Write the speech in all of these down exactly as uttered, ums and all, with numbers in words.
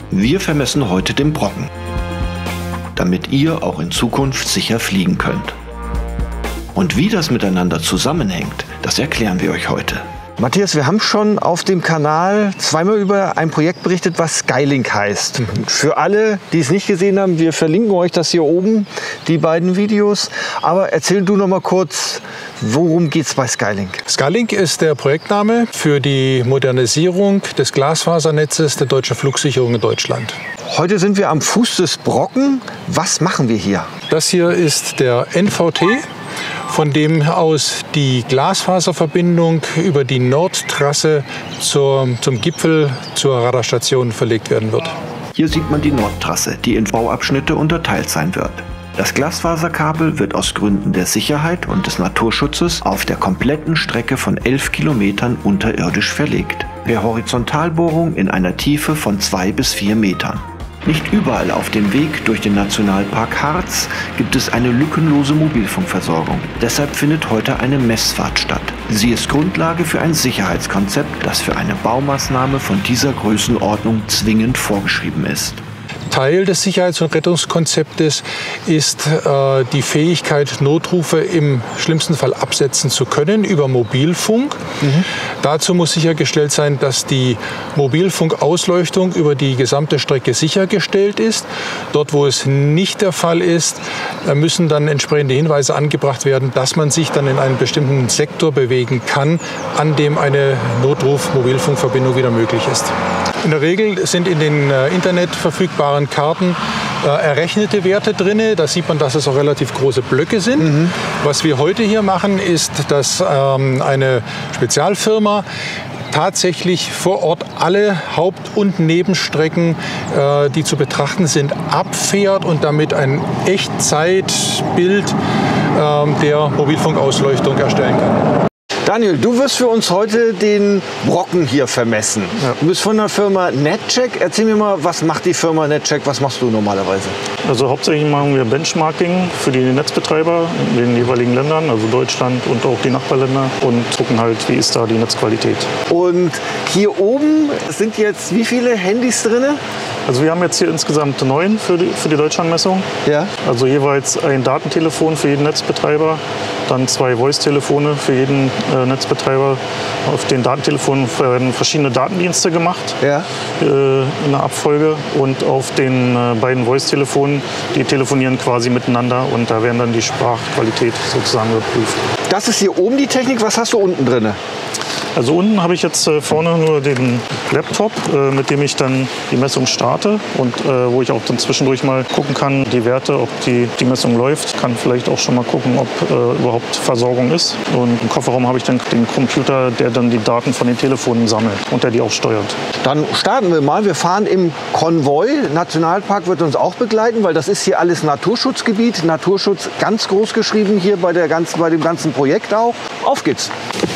Wir vermessen heute den Brocken, damit ihr auch in Zukunft sicher fliegen könnt. Und wie das miteinander zusammenhängt, das erklären wir euch heute. Matthias, wir haben schon auf dem Kanal zweimal über ein Projekt berichtet, was Skylink heißt. Mhm. Für alle, die es nicht gesehen haben, wir verlinken euch das hier oben, die beiden Videos. Aber erzähl du noch mal kurz, worum geht es bei Skylink? Skylink ist der Projektname für die Modernisierung des Glasfasernetzes der deutschen Flugsicherung in Deutschland. Heute sind wir am Fuß des Brocken. Was machen wir hier? Das hier ist der N V T, von dem aus die Glasfaserverbindung über die Nordtrasse zur, zum Gipfel zur Radarstation verlegt werden wird. Hier sieht man die Nordtrasse, die in Bauabschnitte unterteilt sein wird. Das Glasfaserkabel wird aus Gründen der Sicherheit und des Naturschutzes auf der kompletten Strecke von elf Kilometern unterirdisch verlegt, per Horizontalbohrung in einer Tiefe von zwei bis vier Metern. Nicht überall auf dem Weg durch den Nationalpark Harz gibt es eine lückenlose Mobilfunkversorgung. Deshalb findet heute eine Messfahrt statt. Sie ist Grundlage für ein Sicherheitskonzept, das für eine Baumaßnahme von dieser Größenordnung zwingend vorgeschrieben ist. Teil des Sicherheits- und Rettungskonzeptes ist äh, die Fähigkeit, Notrufe im schlimmsten Fall absetzen zu können über Mobilfunk. Mhm. Dazu muss sichergestellt sein, dass die Mobilfunkausleuchtung über die gesamte Strecke sichergestellt ist. Dort, wo es nicht der Fall ist, müssen dann entsprechende Hinweise angebracht werden, dass man sich dann in einen bestimmten Sektor bewegen kann, an dem eine Notruf-Mobilfunkverbindung wieder möglich ist. In der Regel sind in den äh, Internet verfügbaren Karten äh, errechnete Werte drin. Da sieht man, dass es auch relativ große Blöcke sind. Mhm. Was wir heute hier machen, ist, dass ähm, eine Spezialfirma tatsächlich vor Ort alle Haupt- und Nebenstrecken, äh, die zu betrachten sind, abfährt und damit ein Echtzeitbild äh, der Mobilfunkausleuchtung erstellen kann. Daniel, du wirst für uns heute den Brocken hier vermessen. Ja. Du bist von der Firma Netcheck. Erzähl mir mal, was macht die Firma Netcheck? Was machst du normalerweise? Also hauptsächlich machen wir Benchmarking für die Netzbetreiber in den jeweiligen Ländern, also Deutschland und auch die Nachbarländer, und gucken halt, wie ist da die Netzqualität. Und hier oben sind jetzt wie viele Handys drin? Also wir haben jetzt hier insgesamt neun für die, für die Deutschlandmessung. Ja. Also jeweils ein Datentelefon für jeden Netzbetreiber, dann zwei Voice-Telefone für jeden äh, Netzbetreiber. Auf den Datentelefonen werden verschiedene Datendienste gemacht, ja. äh, in der Abfolge. Und auf den äh, beiden Voice-Telefonen, die telefonieren quasi miteinander, und da werden dann die Sprachqualität sozusagen geprüft. Das ist hier oben die Technik. Was hast du unten drin? Also unten habe ich jetzt äh, vorne nur den Laptop, äh, mit dem ich dann die Messung starte und äh, wo ich auch dann zwischendurch mal gucken kann, die Werte, ob die, die Messung läuft. Kann vielleicht auch schon mal gucken, ob äh, überhaupt Versorgung ist. Und im Kofferraum habe ich dann den Computer, der dann die Daten von den Telefonen sammelt und der die auch steuert. Dann starten wir mal. Wir fahren im Konvoi. Nationalpark wird uns auch begleiten, weil das ist hier alles Naturschutzgebiet. Naturschutz ganz groß geschrieben hier bei, der ganzen, bei dem ganzen Projekt auch. Auf geht's!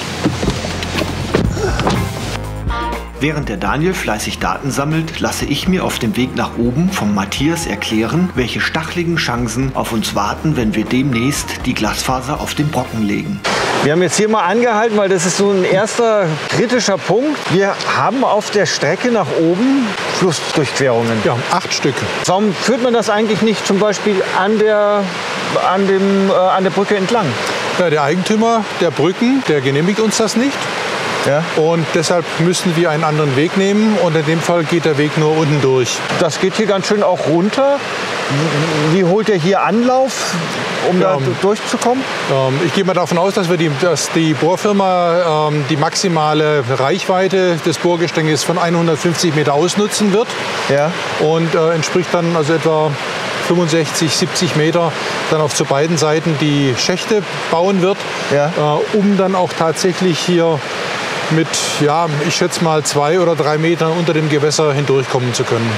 Während der Daniel fleißig Daten sammelt, lasse ich mir auf dem Weg nach oben vom Matthias erklären, welche stacheligen Chancen auf uns warten, wenn wir demnächst die Glasfaser auf den Brocken legen. Wir haben jetzt hier mal angehalten, weil das ist so ein erster kritischer Punkt. Wir haben auf der Strecke nach oben Flussdurchquerungen. Ja, acht Stück. Warum führt man das eigentlich nicht zum Beispiel an der, an dem, äh, an der Brücke entlang? Ja, der Eigentümer der Brücken, der genehmigt uns das nicht. Ja. Und deshalb müssen wir einen anderen Weg nehmen, und in dem Fall geht der Weg nur unten durch. Das geht hier ganz schön auch runter. Wie holt ihr hier Anlauf, um ja, da durchzukommen? Ähm, ich gehe mal davon aus, dass, wir die, dass die Bohrfirma ähm, die maximale Reichweite des Bohrgestänges von hundertfünfzig Meter ausnutzen wird. Ja. Und äh, entspricht dann also etwa fünfundsechzig, siebzig Meter dann auf zu beiden Seiten die Schächte bauen wird, ja. äh, um dann auch tatsächlich hier mit, ja, ich schätze mal zwei oder drei Metern unter dem Gewässer hindurchkommen zu können.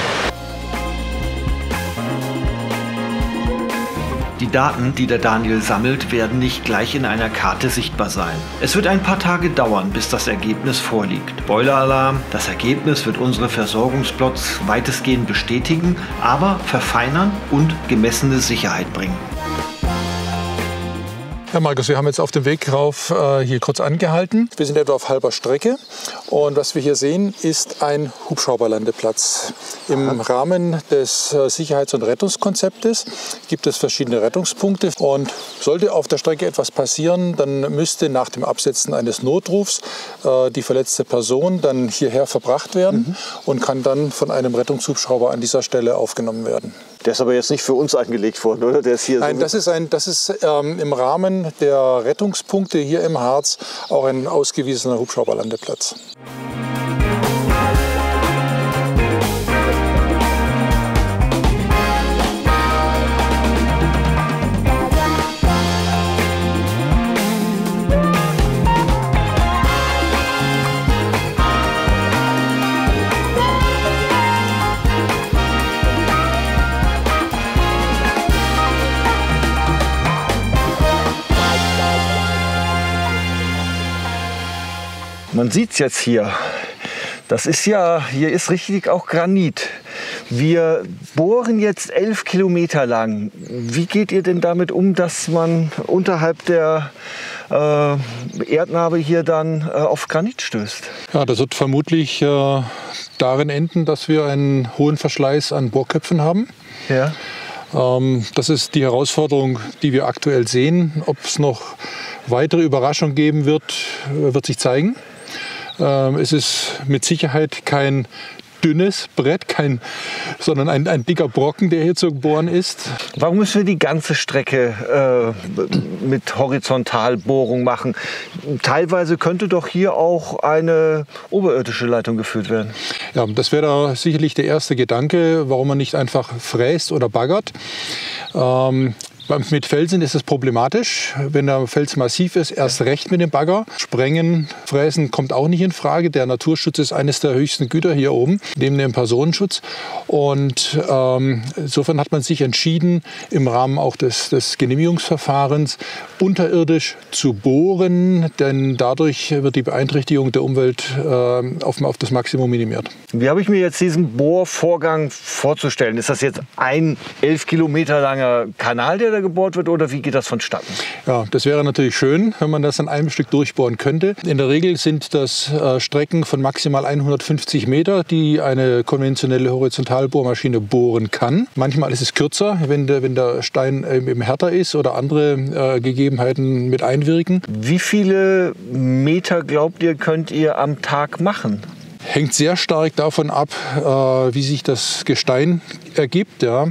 Die Daten, die der Daniel sammelt, werden nicht gleich in einer Karte sichtbar sein. Es wird ein paar Tage dauern, bis das Ergebnis vorliegt. Spoiler-Alarm: Das Ergebnis wird unsere Versorgungsplots weitestgehend bestätigen, aber verfeinern und gemessene Sicherheit bringen. Ja, Markus, wir haben jetzt auf dem Weg rauf äh, hier kurz angehalten. Wir sind etwa auf halber Strecke und was wir hier sehen, ist ein Hubschrauberlandeplatz. Im Rahmen des äh, Sicherheits- und Rettungskonzeptes gibt es verschiedene Rettungspunkte und sollte auf der Strecke etwas passieren, dann müsste nach dem Absetzen eines Notrufs äh, die verletzte Person dann hierher verbracht werden mhm. und kann dann von einem Rettungshubschrauber an dieser Stelle aufgenommen werden. Der ist aber jetzt nicht für uns angelegt worden, oder? Der ist hier Nein, so das ist, ein, das ist ähm, im Rahmen der Rettungspunkte hier im Harz auch ein ausgewiesener Hubschrauberlandeplatz. Man sieht es jetzt hier. Das ist ja, hier ist richtig auch Granit. Wir bohren jetzt elf Kilometer lang. Wie geht ihr denn damit um, dass man unterhalb der äh, Erdnarbe hier dann äh, auf Granit stößt? Ja, das wird vermutlich äh, darin enden, dass wir einen hohen Verschleiß an Bohrköpfen haben. Ja. Ähm, das ist die Herausforderung, die wir aktuell sehen. Ob es noch weitere Überraschungen geben wird, wird sich zeigen. Ähm, es ist mit Sicherheit kein dünnes Brett, kein, sondern ein, ein dicker Brocken, der hier zu bohren ist. Warum müssen wir die ganze Strecke äh, mit Horizontalbohrung machen? Teilweise könnte doch hier auch eine oberirdische Leitung geführt werden. Ja, das wäre da sicherlich der erste Gedanke, warum man nicht einfach fräst oder baggert. Ähm, Mit Felsen ist es problematisch. Wenn der Fels massiv ist, erst recht mit dem Bagger. Sprengen, Fräsen kommt auch nicht in Frage. Der Naturschutz ist eines der höchsten Güter hier oben, neben dem Personenschutz. Und ähm, insofern hat man sich entschieden, im Rahmen auch des, des Genehmigungsverfahrens unterirdisch zu bohren, denn dadurch wird die Beeinträchtigung der Umwelt äh, auf, auf das Maximum minimiert. Wie habe ich mir jetzt diesen Bohrvorgang vorzustellen? Ist das jetzt ein elf Kilometer langer Kanal, der da gebohrt wird, oder wie geht das vonstatten? Ja, das wäre natürlich schön, wenn man das an einem Stück durchbohren könnte. In der Regel sind das äh, Strecken von maximal hundertfünfzig Meter, die eine konventionelle Horizontalbohrmaschine bohren kann. Manchmal ist es kürzer, wenn der, wenn der Stein äh, eben härter ist oder andere äh, Gegebenheiten mit einwirken. Wie viele Meter, glaubt ihr, könnt ihr am Tag machen? Hängt sehr stark davon ab, äh, wie sich das Gestein ergibt. Ja.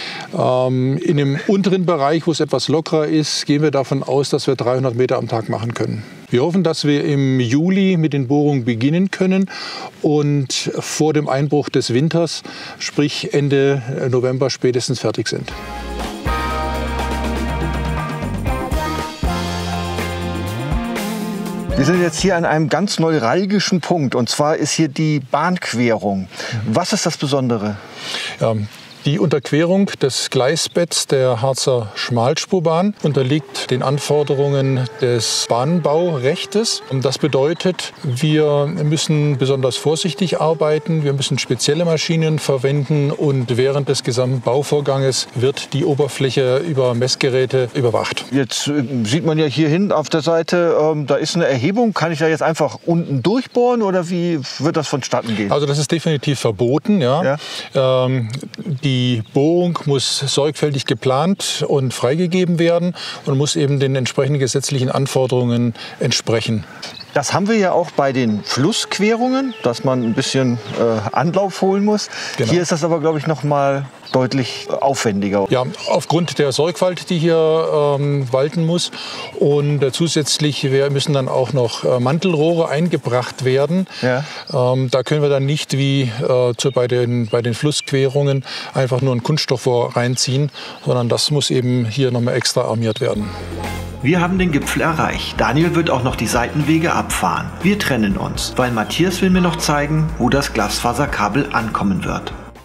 Ähm, in dem unteren Bereich, wo es etwas lockerer ist, gehen wir davon aus, dass wir dreihundert Meter am Tag machen können. Wir hoffen, dass wir im Juli mit den Bohrungen beginnen können und vor dem Einbruch des Winters, sprich Ende November, spätestens fertig sind. Wir sind jetzt hier an einem ganz neuralgischen Punkt, und zwar ist hier die Bahnquerung. Was ist das Besondere? Ja, die Unterquerung des Gleisbetts der Harzer Schmalspurbahn unterliegt den Anforderungen des Bahnbaurechtes. Und das bedeutet, wir müssen besonders vorsichtig arbeiten, wir müssen spezielle Maschinen verwenden und während des gesamten Bauvorganges wird die Oberfläche über Messgeräte überwacht. Jetzt äh, sieht man ja hier hinten auf der Seite, ähm, da ist eine Erhebung. Kann ich da jetzt einfach unten durchbohren oder wie wird das vonstatten gehen? Also das ist definitiv verboten. Ja. Ja. Ähm, die Die Bohrung muss sorgfältig geplant und freigegeben werden und muss eben den entsprechenden gesetzlichen Anforderungen entsprechen. Das haben wir ja auch bei den Flussquerungen, dass man ein bisschen äh, Anlauf holen muss. Genau. Hier ist das aber, glaube ich, noch mal deutlich aufwendiger. Ja, aufgrund der Sorgfalt, die hier ähm, walten muss. Und äh, zusätzlich wir müssen dann auch noch äh, Mantelrohre eingebracht werden. Ja. Ähm, da können wir dann nicht wie äh, zu, bei, den, bei den Flussquerungen einfach nur ein Kunststoffrohr reinziehen, sondern das muss eben hier noch mal extra armiert werden. Wir haben den Gipfel erreicht. Daniel wird auch noch die Seitenwege abfahren. Wir trennen uns, weil Matthias will mir noch zeigen, wo das Glasfaserkabel ankommen wird.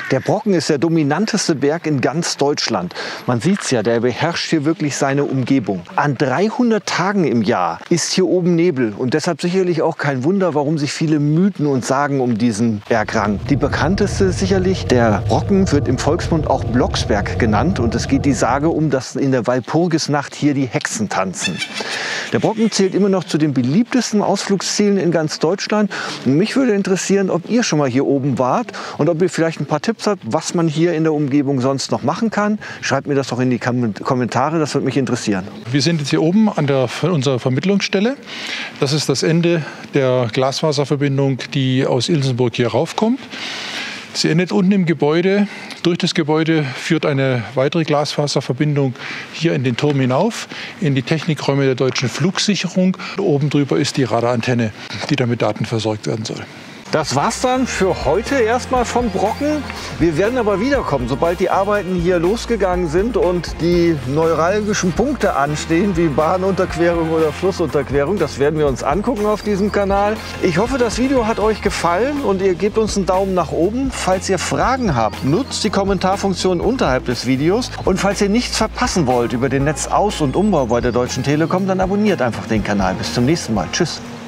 Der Brocken ist der dominanteste Berg in ganz Deutschland. Man sieht es ja, der beherrscht hier wirklich seine Umgebung. An dreihundert Tagen im Jahr ist hier oben Nebel und deshalb sicherlich auch kein Wunder, warum sich viele Mythen und Sagen um diesen Berg ranken. Die bekannteste ist sicherlich, der Brocken wird im Volksmund auch Blocksberg genannt und es geht die Sage um, dass in der Walpurgisnacht hier die Hexen tanzen. Der Brocken zählt immer noch zu den beliebtesten Ausflugszielen in ganz Deutschland. Und mich würde interessieren, ob ihr schon mal hier oben wart und ob ihr vielleicht ein paar Tipps habt, was man hier in der Umgebung sonst noch machen kann. Schreibt mir das doch in die Kommentare, das würde mich interessieren. Wir sind jetzt hier oben an der, unserer Vermittlungsstelle. Das ist das Ende der Glasfaserverbindung, die aus Ilsenburg hier raufkommt. Sie endet unten im Gebäude. Durch das Gebäude führt eine weitere Glasfaserverbindung hier in den Turm hinauf, in die Technikräume der Deutschen Flugsicherung. Oben drüber ist die Radarantenne, die dann mit Daten versorgt werden soll. Das war's dann für heute erstmal vom Brocken. Wir werden aber wiederkommen, sobald die Arbeiten hier losgegangen sind und die neuralgischen Punkte anstehen, wie Bahnunterquerung oder Flussunterquerung. Das werden wir uns angucken auf diesem Kanal. Ich hoffe, das Video hat euch gefallen und ihr gebt uns einen Daumen nach oben. Falls ihr Fragen habt, nutzt die Kommentarfunktion unterhalb des Videos. Und falls ihr nichts verpassen wollt über den Netzaus- und Umbau bei der Deutschen Telekom, dann abonniert einfach den Kanal. Bis zum nächsten Mal. Tschüss.